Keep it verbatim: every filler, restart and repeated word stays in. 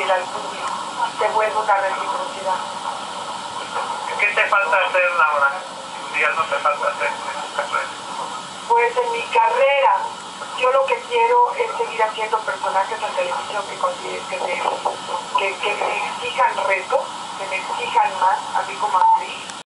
fiel al público, te vuelve una reciprocidad. ¿Qué te falta hacer, Laura? Si ya no te falta hacer en tu carrera. Pues en mi carrera, yo lo que quiero es seguir haciendo personajes en televisión que, que, me, que, que me exijan retos, que me exijan más, a mí como actriz.